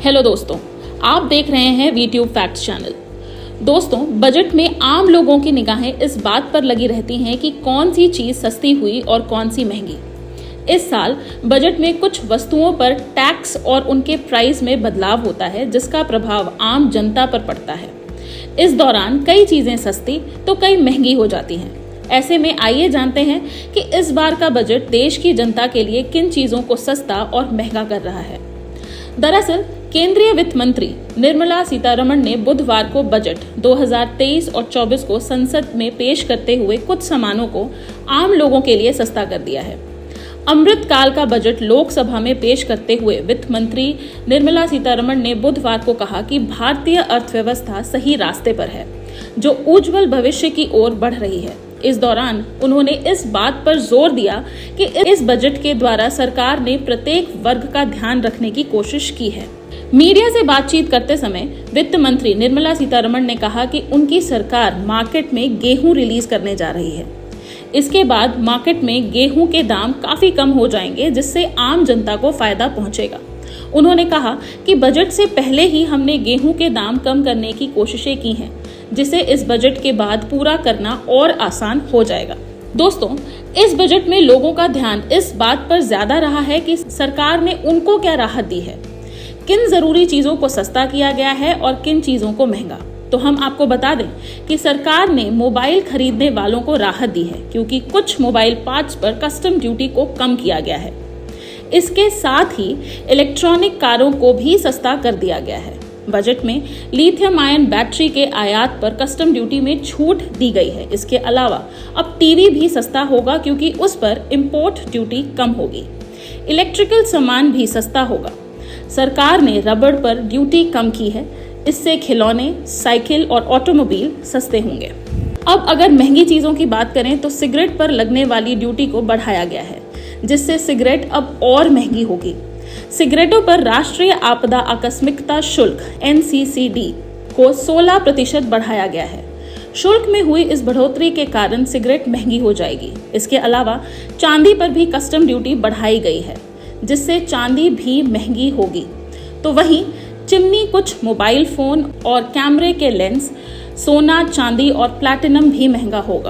Hello दोस्तों, आप देख रहे हैं वीट्यूब फैक्ट्स चैनल। दोस्तों, बजट में आम लोगों की निगाहें इस बात पर लगी रहती हैं कि कौन सी चीज सस्ती हुई और कौन सी महंगी। इस साल बजट में कुछ वस्तुओं पर टैक्स और उनके प्राइस में बदलाव होता है, जिसका प्रभाव आम जनता पर पड़ता है। इस दौरान कई चीजें सस्ती तो कई महंगी हो जाती हैं। ऐसे में आइए जानते हैं कि इस बार का बजट देश की जनता के लिए किन चीजों को सस्ता और महंगा कर रहा है। दरअसल केंद्रीय वित्त मंत्री निर्मला सीतारमण ने बुधवार को बजट 2023 और 24 को संसद में पेश करते हुए कुछ सामानों को आम लोगों के लिए सस्ता कर दिया है। अमृत काल का बजट लोकसभा में पेश करते हुए वित्त मंत्री निर्मला सीतारमण ने बुधवार को कहा कि भारतीय अर्थव्यवस्था सही रास्ते पर है, जो उज्जवल भविष्य की ओर बढ़ रही है। इस दौरान उन्होंने इस बात पर जोर दिया कि इस बजट के द्वारा सरकार ने प्रत्येक वर्ग का ध्यान रखने की कोशिश की है। मीडिया से बातचीत करते समय वित्त मंत्री निर्मला सीतारमण ने कहा कि उनकी सरकार मार्केट में गेहूं रिलीज करने जा रही है। इसके बाद मार्केट में गेहूं के दाम काफी कम हो जाएंगे, जिससे आम जनता को फायदा पहुंचेगा। उन्होंने कहा कि बजट से पहले ही हमने गेहूं के दाम कम करने की कोशिशें की हैं, जिसे इस बजट के बाद पूरा करना और आसान हो जाएगा। दोस्तों, इस बजट में लोगों का ध्यान इस बात पर ज्यादा रहा है कि सरकार ने उनको क्या राहत दी है, किन जरूरी चीजों को सस्ता किया गया है और किन चीजों को महंगा। तो हम आपको बता दें कि सरकार ने मोबाइल खरीदने वालों को राहत दी है, क्योंकि कुछ मोबाइल पार्ट्स पर कस्टम ड्यूटी को कम किया गया है। इसके साथ ही इलेक्ट्रॉनिक कारों को भी सस्ता कर दिया गया है। बजट में लिथियम आयन बैटरी के आयात पर कस्टम ड्यूटी में छूट दी गई है। इसके अलावा अब टीवी भी सस्ता होगा, क्योंकि उस पर इंपोर्ट ड्यूटी कम होगी। इलेक्ट्रिकल सामान भी सस्ता होगा। सरकार ने रबड़ पर ड्यूटी कम की है। इससे खिलौने, साइकिल और ऑटोमोबाइल सस्ते होंगे। अब अगर महंगी चीजों की बात करें तो सिगरेट पर लगने वाली ड्यूटी को बढ़ाया गया है, जिससे सिगरेट अब और महंगी होगी। सिगरेटों पर राष्ट्रीय आपदा आकस्मिकता शुल्क NCCD को 16% बढ़ाया गया है। शुल्क में हुई इस बढ़ोतरी के कारण सिगरेट महंगी हो जाएगी। इसके अलावा चांदी पर भी कस्टम ड्यूटी बढ़ाई गई है, जिससे चांदी भी महंगी होगी। तो वहीं चिमनी, कुछ मोबाइल फोन और कैमरे के लेंस, सोना, चांदी और प्लैटिनम भी महंगा होगा।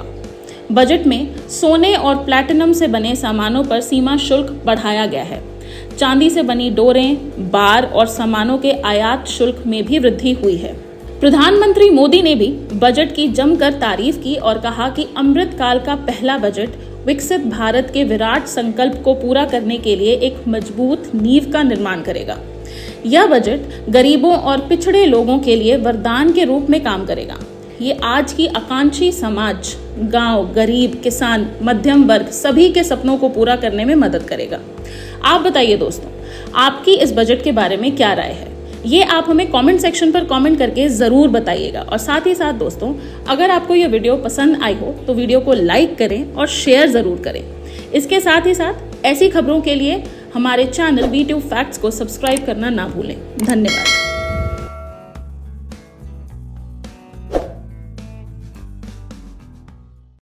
बजट में सोने और प्लैटिनम से बने सामानों पर सीमा शुल्क बढ़ाया गया है। चांदी से बनी डोरें, बार और सामानों के आयात शुल्क में भी वृद्धि हुई है। प्रधानमंत्री मोदी ने भी बजट की जमकर तारीफ की और कहा कि अमृत काल का पहला बजट विकसित भारत के विराट संकल्प को पूरा करने के लिए एक मजबूत नींव का निर्माण करेगा। यह बजट गरीबों और पिछड़े लोगों के लिए वरदान के रूप में काम करेगा। ये आज की आकांक्षी समाज, गांव, गरीब, किसान, मध्यम वर्ग सभी के सपनों को पूरा करने में मदद करेगा। आप बताइए दोस्तों, आपकी इस बजट के बारे में क्या राय है? ये आप हमें कमेंट सेक्शन पर कमेंट करके जरूर बताइएगा। और साथ ही साथ दोस्तों, अगर आपको ये वीडियो पसंद आई हो तो वीडियो को लाइक करें और शेयर जरूर करें। इसके साथ ही साथ ऐसी खबरों के लिए हमारे चैनल वीट्यूब फैक्ट्स को सब्सक्राइब करना ना भूलें। धन्यवाद।